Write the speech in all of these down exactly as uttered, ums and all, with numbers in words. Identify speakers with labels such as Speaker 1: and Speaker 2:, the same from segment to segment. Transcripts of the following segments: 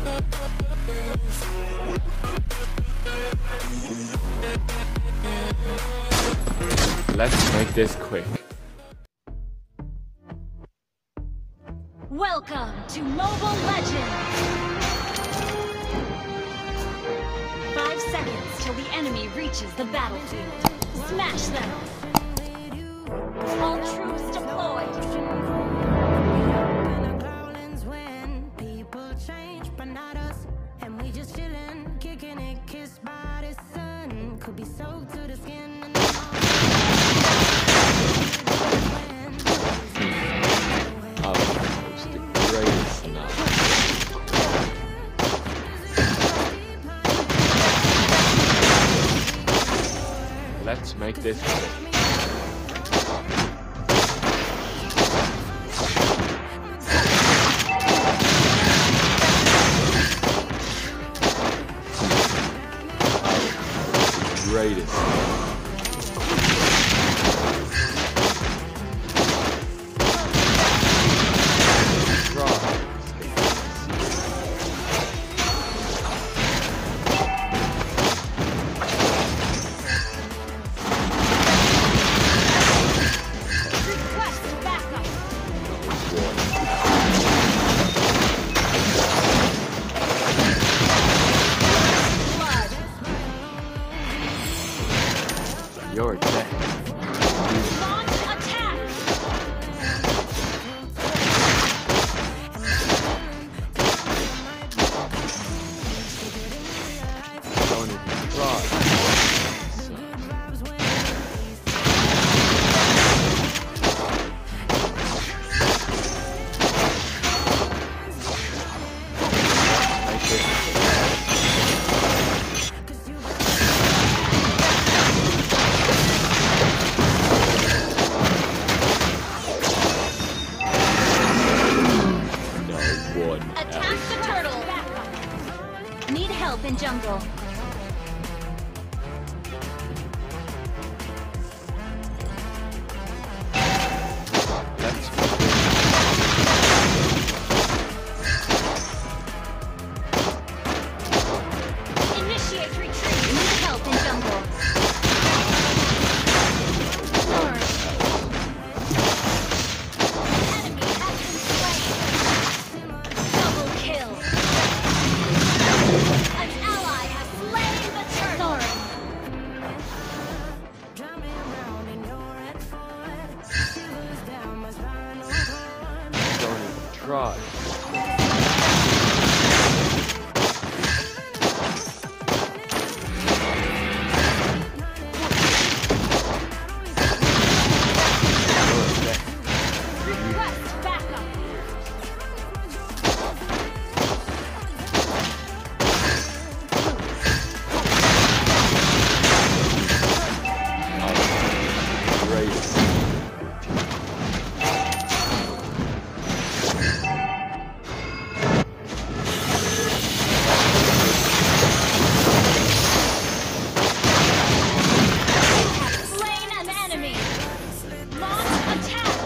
Speaker 1: Let's make this quick.
Speaker 2: Welcome to Mobile Legends! Five seconds till the enemy reaches the battlefield. Smash them! All troops deployed!
Speaker 1: Let's make this quick. Greatest. You're dead.
Speaker 2: Launch attack!
Speaker 1: Don't even try.
Speaker 2: Attack the turtle! Need help in jungle.
Speaker 1: Let's
Speaker 2: Initiate retreat. Need help in jungle. Enemy has been slain. Double kill. An ally has slain the turtle.
Speaker 1: don't even try.
Speaker 2: Request backup.
Speaker 1: Greatest.
Speaker 2: Slain an enemy. Launch attack.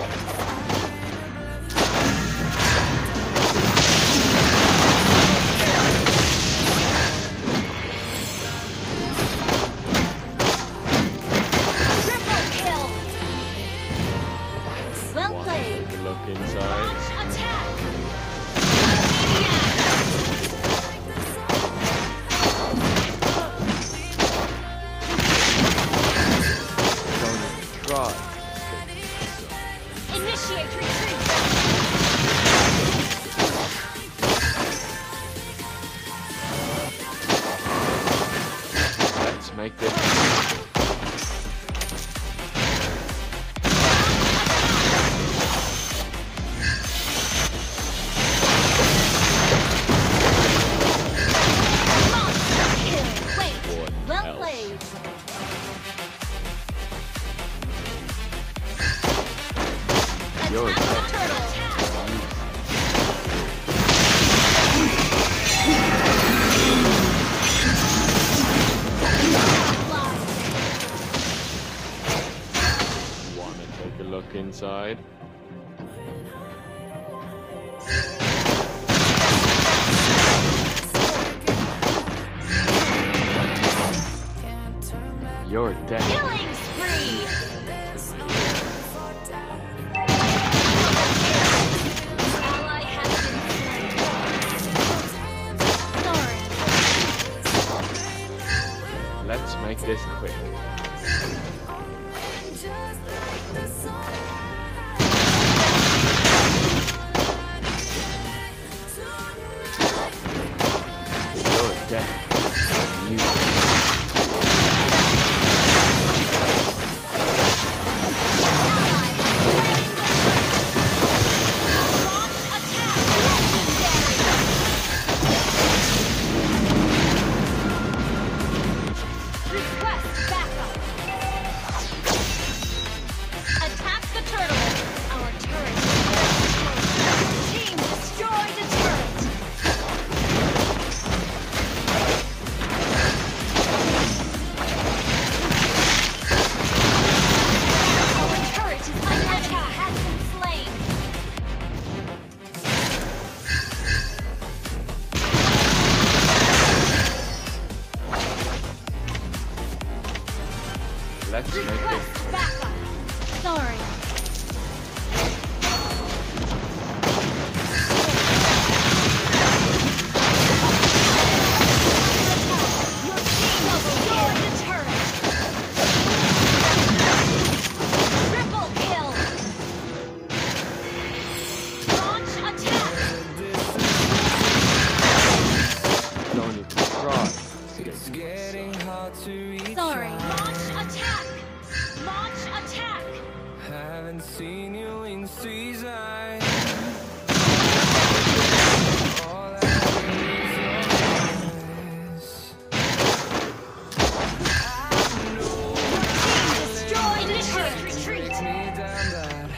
Speaker 2: Triple kill. Well
Speaker 1: One
Speaker 2: played.
Speaker 1: take a look inside.
Speaker 2: Launch attack.
Speaker 1: Don't even try.
Speaker 2: Initiate retreat.
Speaker 1: Let's make this.
Speaker 2: Monster kill. Wait.
Speaker 1: One
Speaker 2: Well
Speaker 1: else.
Speaker 2: played.
Speaker 1: You're
Speaker 2: Attack
Speaker 1: dead.
Speaker 2: the turtle.
Speaker 1: Wanna take a look inside? You're dead.
Speaker 2: Killing spree! Ally has been slain. Sorry.
Speaker 1: Let's make this quick. You're dead. You. Let's make this
Speaker 2: Request backup. Sorry. Your team destroyed the turret. Triple kill. Launch attack.
Speaker 1: don't even try.
Speaker 3: It's getting hard to reach.
Speaker 2: Sorry.
Speaker 3: out.
Speaker 2: Launch attack. Launch attack.
Speaker 3: Haven't seen you in season. All I need is your eyes. I know
Speaker 2: Destroy the turret. Retreat.
Speaker 3: me down that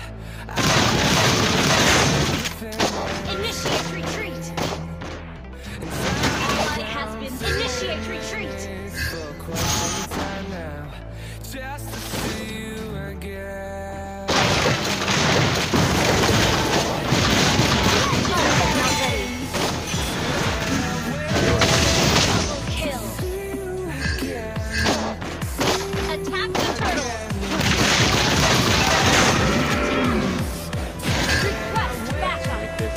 Speaker 2: Initiate retreat. Ally has been. Initiate retreat.
Speaker 3: for quite some time now, just to see you again.
Speaker 2: Double kill. Attack the turtle. Request backup.
Speaker 1: Make this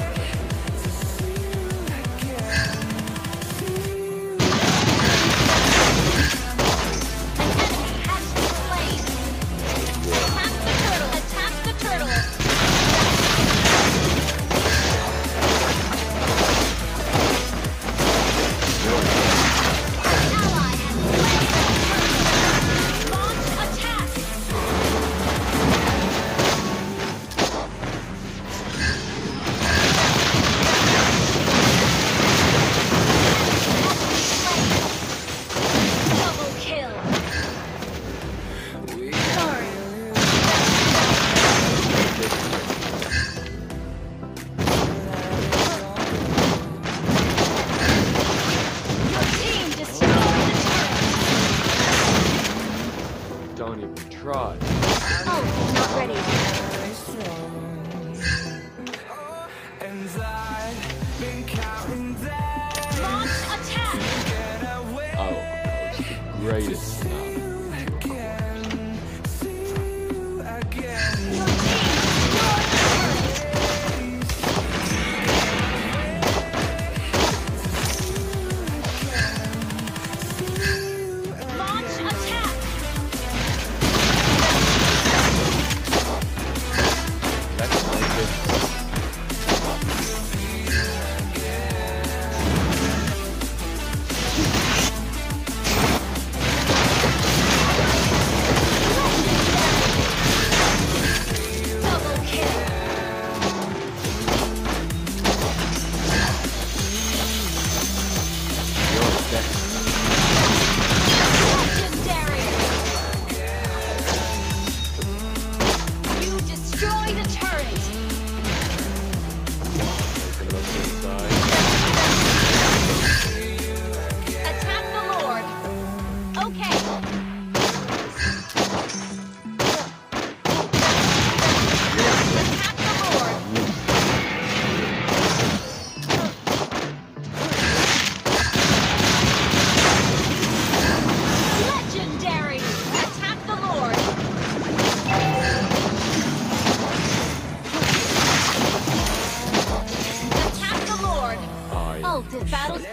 Speaker 2: An enemy has been slain. Attack the turtle. Attack the turtle. Ally has slain the turtle. Launch attack. Double kill. Sorry.
Speaker 1: make this quick.
Speaker 2: Your team destroyed the turret.
Speaker 1: Don't even try.
Speaker 2: Oh, not ready.
Speaker 3: And I've been counting down.
Speaker 2: Launch attack.
Speaker 3: Get away
Speaker 1: Oh, that was the greatest stuff.
Speaker 3: again. See you again.
Speaker 2: Your team destroyed the turret. Launch attack.
Speaker 1: Let's make this quick.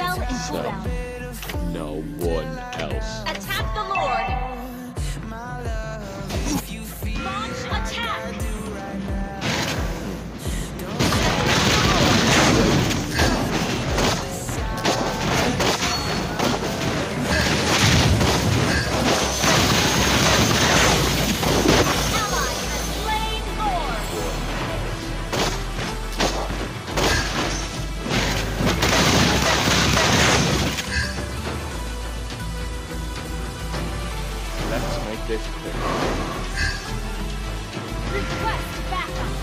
Speaker 2: spell in cooldown.
Speaker 1: No one else.
Speaker 2: Attack the Lord. Launch attack. Ally has slain Lord.
Speaker 1: Let's make this quick.
Speaker 2: Request backup.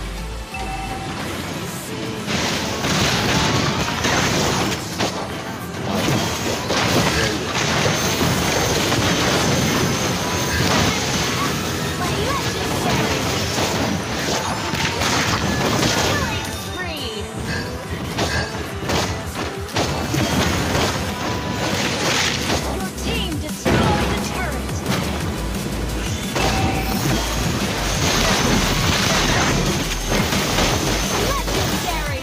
Speaker 2: Legendary. Killing spree. Your team destroyed the turret. Legendary.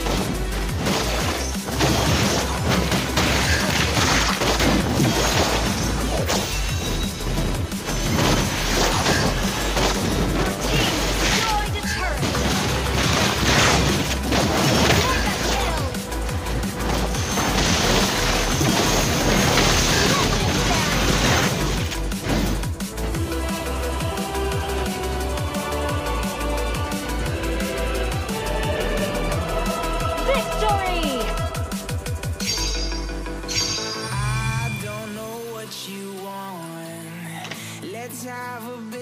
Speaker 2: Team destroyed a turret. Mega kill. Legendary. Victory!
Speaker 3: I don't know what you want. Let's have a